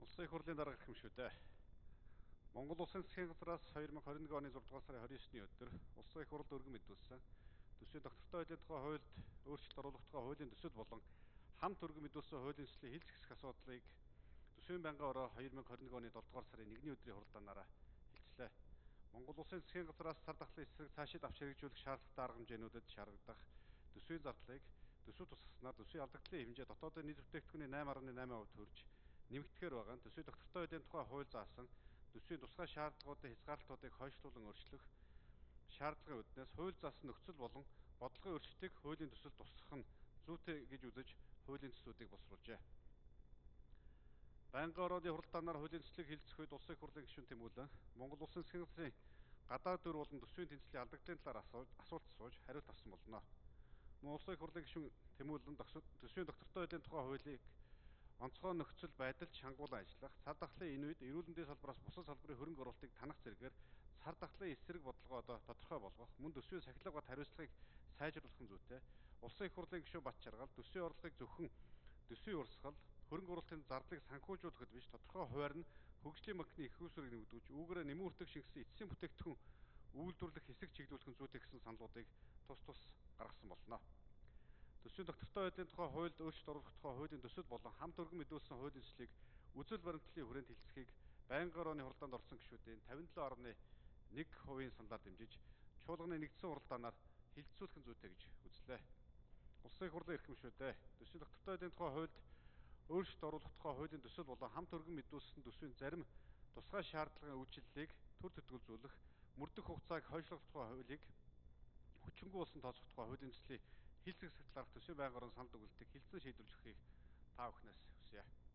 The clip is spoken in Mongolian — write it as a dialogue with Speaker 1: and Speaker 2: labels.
Speaker 1: Улсын их хурлын дарга гэх юм шүү дээ. Монгол Улсын засгийн газраас 2021 оны 6 дугаар сарын 29-ны өдөр Улсын их хурлд өргөн мэдүүлсэн төсвийн доктортой хуулийн тухай хуульд өөрчлөлт оруулах тухай хуулийн төсөл болон хамт өргөн мэдүүлсэн хуулийн төслийн хэлц хэсэх асуудлыг төсвийн байнгын ороо 2021 оны 7 дугаар сарын 1-ний өдрийн хурлаанаараа хэлцлээ. Монгол Улсын засгийн газраас цар тахлын эсрэг цаашид авч хэрэгжүүлэх шаардлагатай арга хэмжээнүүдэд шаарагдах төсвийн зардлыг төсөв тусгаснаар төсвийн алдагдлын хэмжээ дотоодын нийт бүтээгдэхүүний 8.8% хүрч нэмэгдэхээр байгаа нь төсвийн доктортой хуулийн тухай хууль заасан төсвийн тусгай шаардлагуудын хязгаарлалтуудыг хойшлуулан өөрчлөх шаардлагын үүднээс хууль заасан нөхцөл болон бодлогын өөрчлөлтийг хуулийн төсөлд тусгах нь зүйтэй гэж үзэж хуулийн төслүүдийг босруулжээ. Байнгын орооны хуралдаанаар хуулийн төслийг хэлцэх үед улсын их хурлын гишүүн тэмүүлэн Монгол Улсын засгийн газрын гадаад дүр болон төсвийн тэнцлийн алдагдлын талаар асуулт асууж хариулт авсан болно. Мөн улсын их хурлын гишүүн тэмүүлэн төсвийн доктортой хуулийн тухай хуулийг онцгой нөхцөл байдалд шангуулан ажиллах, цар тахлын энэ үед эрүүл мэндийн салбараас бусад салбарын хөрөнгө оруулалтыг танах зэрэгээр цар тахлын эсрэг бодлогоо тодорхой болгох, мөн төсвийн сахилга бат хариуцлагыг сайжруулах нь зүйтэй. Улсын их хурлын гишүүн Бат Жаргал төсвийн орлогыг зөвхөн төсвийн урсгал, хөрөнгө оруулалтын зардлыг санхүүжуулахад биш, тодорхой хуваар нь хөгжлийн банкны их үүсвэрийг нэмэгдүүлж, үүгээрээ нэмэн хүртэх шингэсэн эцсийн бүтээгдэхүүн үйлдвэрлэх хэсэг чиглүүлэх нь зүйтэй гэсэн саналуудыг тус гаргасан болно. Төсвийн доктортой хуулийн тухай хуульд өөрчлөлт оруулах тухай хуулийн төсөл болон хамт өргөн мэдүүлсэн хуулийн төслийг үзэл баримтлалын хүрээнд хэлцэхийг байнгын орооны хуралдаанд орсон гишүүдийн 57.1% саналаар дэмжиж чуулганы нэгдсэн хуралдаанаар хилцүүлэх нь зүйтэй гэж үзлээ. Улсын их хурлын эрхэм гишүүдээ төсвийн доктортой хуулийн тухай хуульд өөрчлөлт оруулах тухай хуулийн төсөл болон хамт өргөн мэдүүлсэн төсвийн зарим тусгай шаардлагын үйлчиллийг төр төтгөлзүүлэх, мөрдөх хугацааг хойшлуулах тухай хуулийг хүчингүй болсон тооцох тухай хуулийн төслийн хэлц хэсэгт гарах төсвийн байнгын орон санал дүгнэлтийг хилцэн шийдвэрлэж өгөхийг та бүхнээс хүсье.